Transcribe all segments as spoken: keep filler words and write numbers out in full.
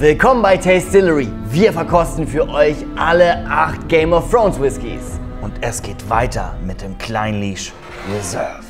Willkommen bei Tastillery. Wir verkosten für euch alle acht Game of Thrones Whiskys. Und es geht weiter mit dem Clynelish Reserve.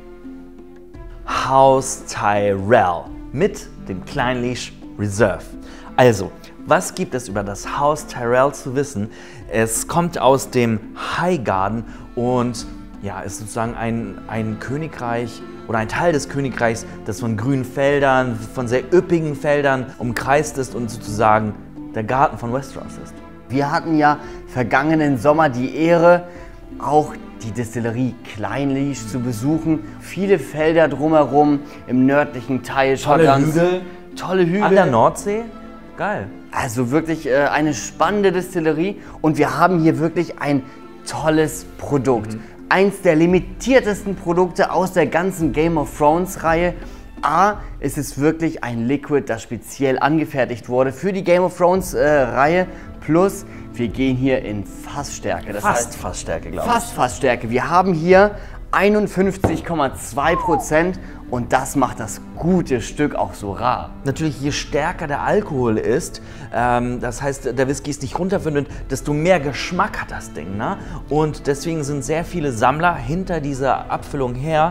House Tyrell mit dem Clynelish Reserve. Also, was gibt es über das Haus Tyrell zu wissen? Es kommt aus dem Highgarden und ja, ist sozusagen ein, ein Königreich oder ein Teil des Königreichs, das von grünen Feldern, von sehr üppigen Feldern umkreist ist und sozusagen der Garten von Westeros ist. Wir hatten ja vergangenen Sommer die Ehre, auch die Destillerie Clynelish zu besuchen. Viele Felder drumherum im nördlichen Teil Schottlands. Tolle Hügel. Tolle Hügel. An der Nordsee. Geil. Also wirklich äh, eine spannende Destillerie und wir haben hier wirklich ein tolles Produkt. Mhm. Eins der limitiertesten Produkte aus der ganzen Game of Thrones Reihe. A, ist es wirklich ein Liquid, das speziell angefertigt wurde für die Game of Thrones äh, Reihe. Plus, wir gehen hier in Fassstärke. Das Fast heißt, Fassstärke, glaube ich. Fast Fassstärke. Wir haben hier einundfünfzig Komma zwei Prozent und das macht das gute Stück auch so rar. Natürlich, je stärker der Alkohol ist, ähm, das heißt, der Whisky ist nicht runterverdünnt, desto mehr Geschmack hat das Ding. Ne? Und deswegen sind sehr viele Sammler hinter dieser Abfüllung her.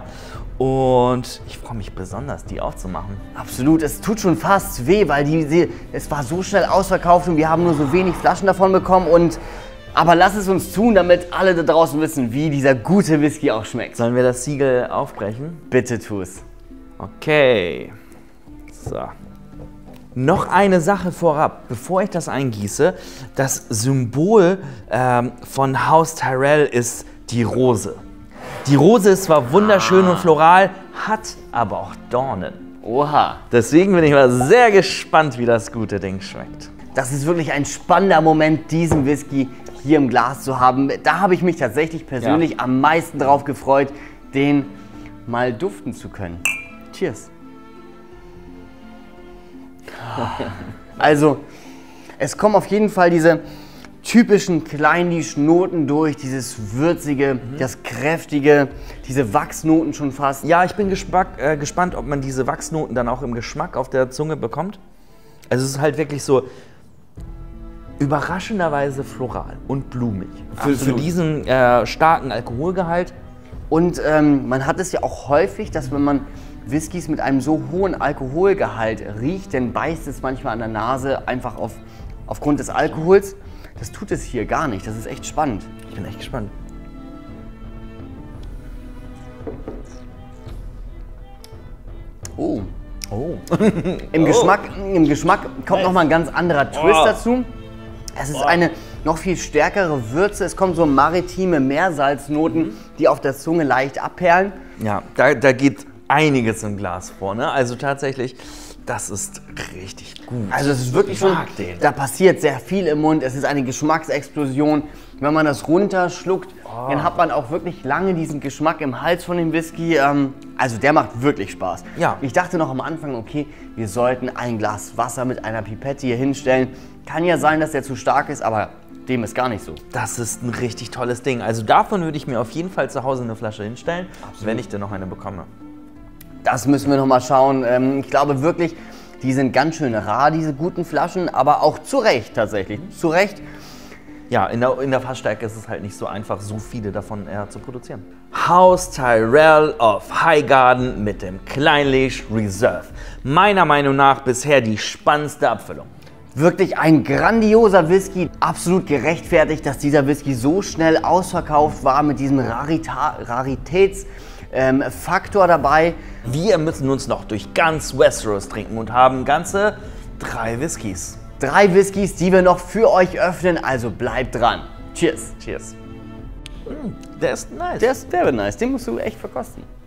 Und ich freue mich besonders, die aufzumachen. Absolut, es tut schon fast weh, weil die, die, es war so schnell ausverkauft und wir haben nur so wenig Flaschen davon bekommen. Und, aber lass es uns tun, damit alle da draußen wissen, wie dieser gute Whisky auch schmeckt. Sollen wir das Siegel aufbrechen? Bitte tu es. Okay. So. Noch eine Sache vorab, bevor ich das eingieße. Das Symbol ähm, von Haus Tyrell ist die Rose. Die Rose ist zwar wunderschön ah. und floral, hat aber auch Dornen. Oha. Deswegen bin ich mal sehr gespannt, wie das gute Ding schmeckt. Das ist wirklich ein spannender Moment, diesen Whisky hier im Glas zu haben. Da habe ich mich tatsächlich persönlich ja. am meisten drauf gefreut, den mal duften zu können. Cheers. Also, es kommen auf jeden Fall diese typischen Clynelish-Noten durch, dieses würzige, mhm. das kräftige, diese Wachsnoten schon fast. Ja, ich bin gespannt, äh, gespannt, ob man diese Wachsnoten dann auch im Geschmack auf der Zunge bekommt. Also es ist halt wirklich so überraschenderweise floral und blumig. Für, für diesen äh, starken Alkoholgehalt. Und ähm, man hat es ja auch häufig, dass wenn man Whiskys mit einem so hohen Alkoholgehalt riecht, dann beißt es manchmal an der Nase einfach auf, aufgrund des Alkohols. Das tut es hier gar nicht. Das ist echt spannend. Ich bin echt gespannt. Oh. Oh. Im, oh. Geschmack, Im Geschmack kommt noch mal ein ganz anderer Twist oh. dazu. Es ist oh. eine noch viel stärkere Würze. Es kommen so maritime Meersalznoten, mhm. die auf der Zunge leicht abperlen. Ja, da, da geht einiges im Glas vor. Ne? Also tatsächlich, das ist richtig gut. Also es ist wirklich schon, da passiert sehr viel im Mund. Es ist eine Geschmacksexplosion. Wenn man das runterschluckt, oh. dann hat man auch wirklich lange diesen Geschmack im Hals von dem Whisky. Also der macht wirklich Spaß. Ja. Ich dachte noch am Anfang, okay, wir sollten ein Glas Wasser mit einer Pipette hier hinstellen. Kann ja sein, dass der zu stark ist, aber dem ist gar nicht so. Das ist ein richtig tolles Ding. Also davon würde ich mir auf jeden Fall zu Hause eine Flasche hinstellen, Absolut. wenn ich denn noch eine bekomme. Das müssen wir noch mal schauen. Ich glaube wirklich, die sind ganz schön rar, diese guten Flaschen, aber auch zu Recht tatsächlich. Zu Recht. Ja, in der, in der Fassstärke ist es halt nicht so einfach, so viele davon äh, zu produzieren. Haus Tyrell of Highgarden mit dem Clynelish Reserve. Meiner Meinung nach bisher die spannendste Abfüllung. Wirklich ein grandioser Whisky. Absolut gerechtfertigt, dass dieser Whisky so schnell ausverkauft war mit diesem Rarita Raritätsfaktor ähm, dabei. Wir müssen uns noch durch ganz Westeros trinken und haben ganze drei Whiskys. Drei Whiskys, die wir noch für euch öffnen, also bleibt dran. Cheers. Cheers. Mm, der ist nice. Der ist, der wird nice, den musst du echt verkosten.